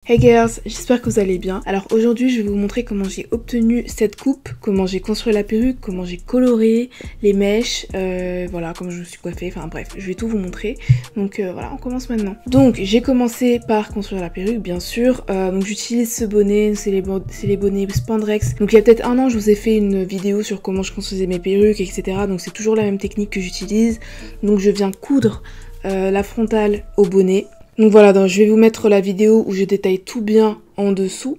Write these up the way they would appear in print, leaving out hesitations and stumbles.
Hey girls, j'espère que vous allez bien. Alors aujourd'hui je vais vous montrer comment j'ai obtenu cette coupe, comment j'ai construit la perruque, comment j'ai coloré les mèches, voilà, comment je me suis coiffée, enfin bref, je vais tout vous montrer. Donc voilà, on commence maintenant. Donc j'ai commencé par construire la perruque bien sûr, donc j'utilise ce bonnet, c'est les bonnets Spandrex. Donc il y a peut-être un an je vous ai fait une vidéo sur comment je construisais mes perruques, etc. Donc c'est toujours la même technique que j'utilise. Donc je viens coudre la frontale au bonnet. Donc voilà, donc je vais vous mettre la vidéo où je détaille tout bien en dessous.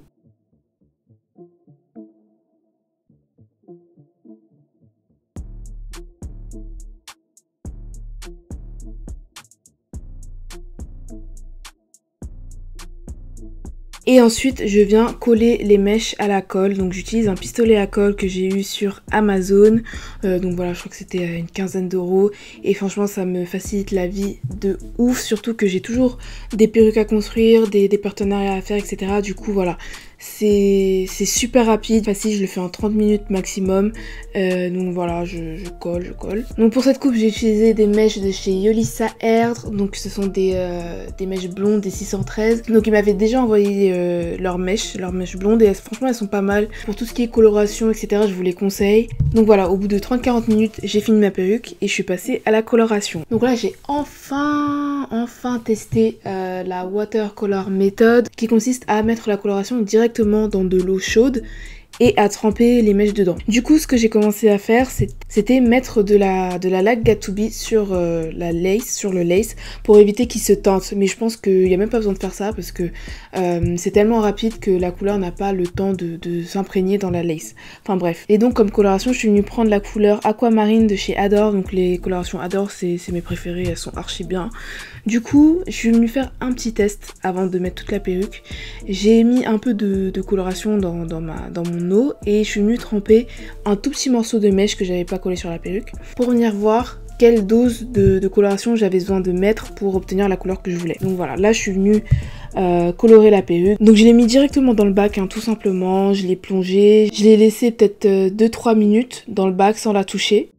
Et ensuite, je viens coller les mèches à la colle. Donc j'utilise un pistolet à colle que j'ai eu sur Amazon. Donc voilà, je crois que c'était une quinzaine d'euros. Et franchement, ça me facilite la vie de ouf. Surtout que j'ai toujours des perruques à construire, des partenariats à faire, etc. Du coup, voilà. C'est super rapide, facile, je le fais en 30 minutes maximum. Donc voilà, je colle. Donc pour cette coupe, j'ai utilisé des mèches de chez Yolissa Hair. Donc ce sont des mèches blondes, des 613. Donc ils m'avaient déjà envoyé leurs mèches blondes. Et franchement, elles sont pas mal. Pour tout ce qui est coloration, etc., je vous les conseille. Donc voilà, au bout de 30-40 minutes, j'ai fini ma perruque et je suis passée à la coloration. Donc là, j'ai enfin testé la watercolor méthode qui consiste à mettre la coloration directement dans de l'eau chaude et à tremper les mèches dedans. Du coup, ce que j'ai commencé à faire, c'était mettre de la laque Got2b sur la lace, sur le lace, pour éviter qu'il se teinte. Mais je pense qu'il n'y a même pas besoin de faire ça parce que c'est tellement rapide que la couleur n'a pas le temps de s'imprégner dans la lace. Enfin bref. Et donc comme coloration, je suis venue prendre la couleur Aquamarine de chez Adore. Donc les colorations Adore, c'est mes préférées, elles sont archi bien. Du coup, je suis venue faire un petit test avant de mettre toute la perruque. J'ai mis un peu de coloration dans mon eau et je suis venue tremper un tout petit morceau de mèche que j'avais pas collé sur la perruque pour venir voir quelle dose de coloration j'avais besoin de mettre pour obtenir la couleur que je voulais. Donc voilà, là je suis venue colorer la perruque. Donc je l'ai mis directement dans le bac, hein, tout simplement. Je l'ai plongé, je l'ai laissé peut-être 2-3 minutes dans le bac sans la toucher.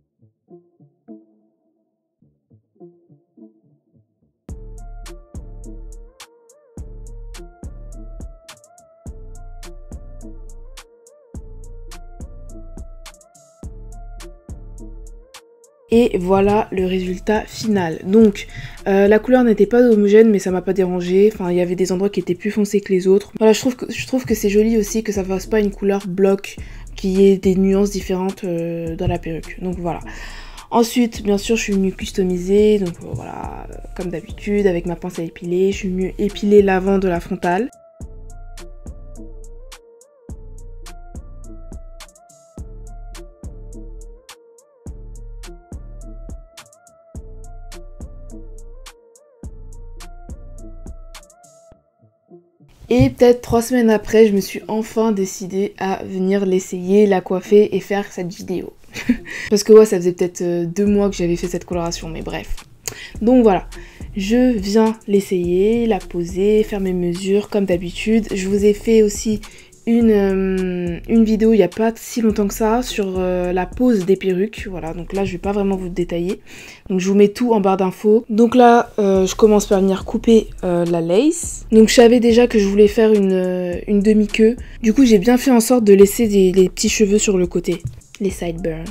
Et voilà le résultat final. Donc la couleur n'était pas homogène mais ça m'a pas dérangé. Enfin il y avait des endroits qui étaient plus foncés que les autres. Voilà, je trouve que c'est joli aussi que ça fasse pas une couleur bloc, qu'il y ait des nuances différentes dans la perruque. Donc voilà. Ensuite, bien sûr, je suis venue customiser, donc voilà, comme d'habitude, avec ma pince à épiler. Je suis venue épiler l'avant de la frontale. Et peut-être 3 semaines après, je me suis enfin décidée à venir l'essayer, la coiffer et faire cette vidéo. Parce que ouais, ça faisait peut-être 2 mois que j'avais fait cette coloration, mais bref. Donc voilà, je viens l'essayer, la poser, faire mes mesures comme d'habitude. Je vous ai fait aussi une vidéo il n'y a pas si longtemps que ça sur la pose des perruques. Voilà, donc là je vais pas vraiment vous détailler. Donc je vous mets tout en barre d'infos. Donc là je commence par venir couper la lace. Donc je savais déjà que je voulais faire une demi-queue. Du coup j'ai bien fait en sorte de laisser des petits cheveux sur le côté, les sideburns.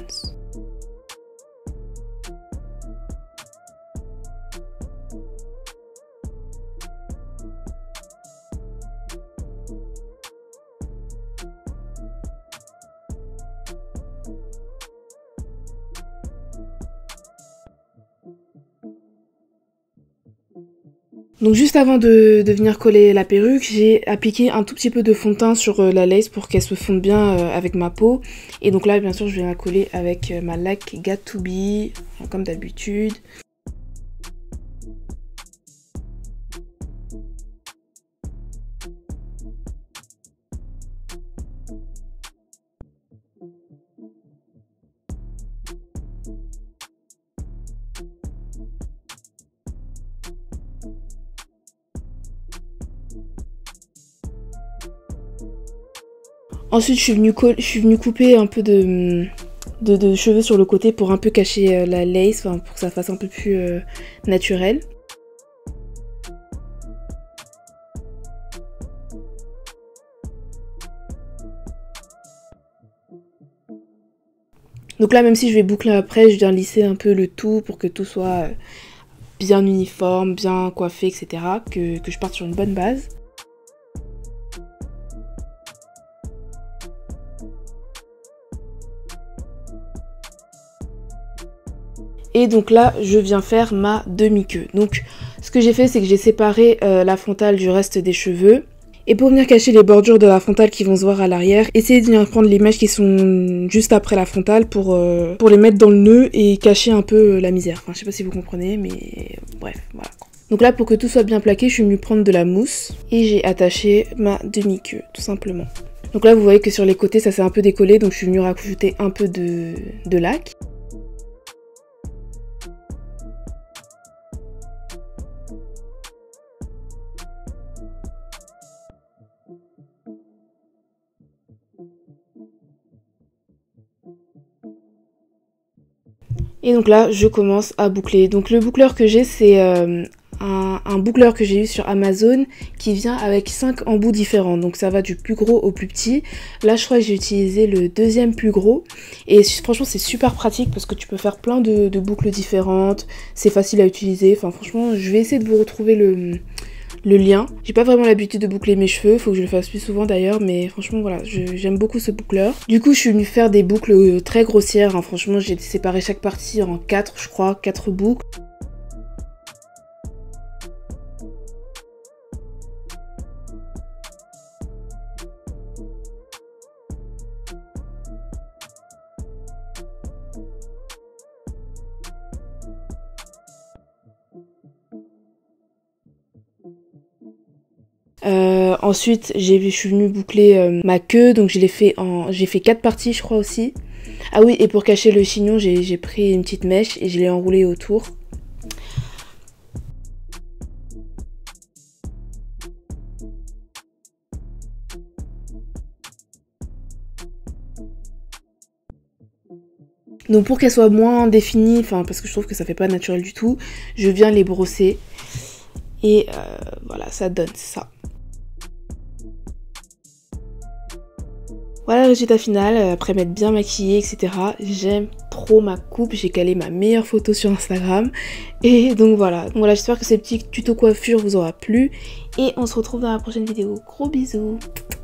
Donc juste avant de venir coller la perruque, j'ai appliqué un tout petit peu de fond de teint sur la lace pour qu'elle se fonde bien avec ma peau. Et donc là bien sûr je vais la coller avec ma laque Got2b, comme d'habitude. Ensuite je suis venue couper un peu de cheveux sur le côté pour un peu cacher la lace, pour que ça fasse un peu plus naturel. Donc là, même si je vais boucler après, je viens lisser un peu le tout pour que tout soit bien uniforme, bien coiffé, etc. Que je parte sur une bonne base. Et donc là, je viens faire ma demi-queue. Donc ce que j'ai fait, c'est que j'ai séparé la frontale du reste des cheveux. Et pour venir cacher les bordures de la frontale qui vont se voir à l'arrière, essayez de venir prendre les mèches qui sont juste après la frontale pour les mettre dans le nœud et cacher un peu la misère. Enfin, je sais pas si vous comprenez, mais bref, voilà. Donc là, pour que tout soit bien plaqué, je suis venue prendre de la mousse et j'ai attaché ma demi-queue, tout simplement. Donc là, vous voyez que sur les côtés, ça s'est un peu décollé, donc je suis venue rajouter un peu de lac. Et donc là, je commence à boucler. Donc le boucleur que j'ai, c'est un boucleur que j'ai eu sur Amazon qui vient avec 5 embouts différents. Donc ça va du plus gros au plus petit. Là, je crois que j'ai utilisé le deuxième plus gros. Et franchement, c'est super pratique parce que tu peux faire plein de boucles différentes. C'est facile à utiliser. Enfin, franchement, je vais essayer de vous retrouver le lien. J'ai pas vraiment l'habitude de boucler mes cheveux, faut que je le fasse plus souvent d'ailleurs, mais franchement voilà, j'aime beaucoup ce boucleur. Du coup je suis venue faire des boucles très grossières, hein. Franchement j'ai séparé chaque partie en 4 je crois, 4 boucles. Ensuite je suis venue boucler ma queue, donc j'ai fait 4 parties je crois aussi. Ah oui, et pour cacher le chignon j'ai pris une petite mèche et je l'ai enroulée autour. Donc pour qu'elle soit moins définie, enfin parce que je trouve que ça fait pas naturel du tout, je viens les brosser et voilà, ça donne ça. Voilà le résultat final, après m'être bien maquillée, etc. J'aime trop ma coupe, j'ai calé ma meilleure photo sur Instagram. Et donc voilà, j'espère que ces petits tutos coiffure vous aura plu. Et on se retrouve dans la prochaine vidéo. Gros bisous!